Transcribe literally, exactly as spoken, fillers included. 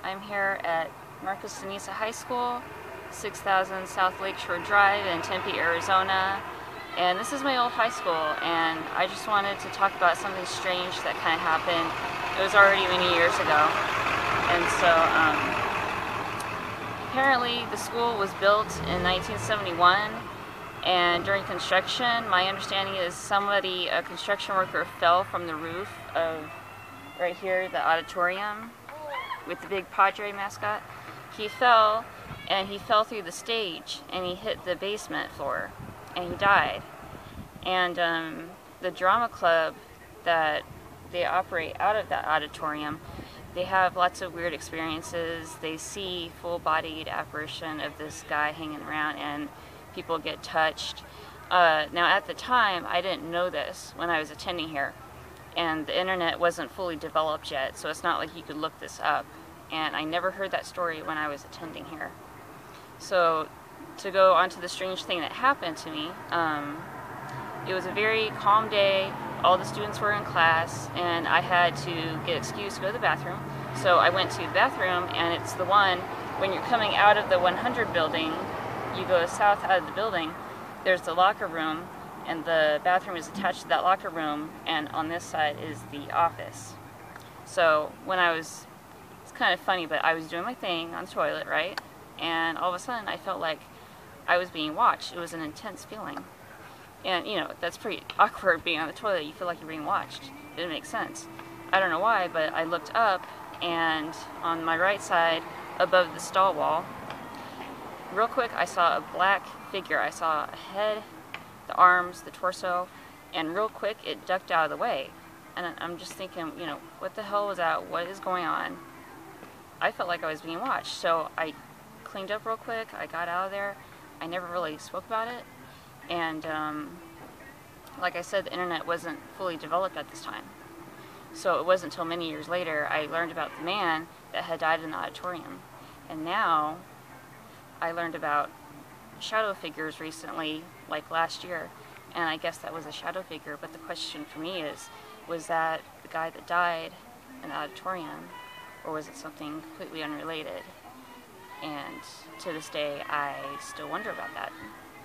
I'm here at Marcus and Niza High School, six thousand South Lakeshore Drive in Tempe, Arizona. And this is my old high school, and I just wanted to talk about something strange that kind of happened. It was already many years ago. And so, um, apparently the school was built in nineteen seventy-one, and during construction, my understanding is somebody, a construction worker, fell from the roof of right here, the auditorium, with the big Padre mascot. He fell, and he fell through the stage, and he hit the basement floor, and he died. And um, the drama club that they operate out of that auditorium, they have lots of weird experiences. They see full-bodied apparition of this guy hanging around, and people get touched. Uh, now, at the time, I didn't know this when I was attending here, and the internet wasn't fully developed yet, so it's not like you could look this up. And I never heard that story when I was attending here. So, to go on to the strange thing that happened to me, um, it was a very calm day. All the students were in class, and I had to get excused to go to the bathroom. So I went to the bathroom, and it's the one, when you're coming out of the one hundred building, you go south out of the building, there's the locker room, and the bathroom is attached to that locker room, and on this side is the office. So when I was, it's kind of funny, but I was doing my thing on the toilet, right? And all of a sudden I felt like I was being watched. It was an intense feeling. And, you know, that's pretty awkward being on the toilet. You feel like you're being watched. It didn't make sense. I don't know why, but I looked up, and on my right side, above the stall wall, real quick, I saw a black figure. I saw a head, the arms, the torso, and real quick, it ducked out of the way. And I'm just thinking, you know, what the hell was that? What is going on? I felt like I was being watched, so I cleaned up real quick. I got out of there. I never really spoke about it. And um, like I said, the internet wasn't fully developed at this time. So it wasn't until many years later I learned about the man that had died in the auditorium. And now I learned about shadow figures recently, like last year. And I guess that was a shadow figure, but the question for me is, was that the guy that died in the auditorium, or was it something completely unrelated? And to this day, I still wonder about that.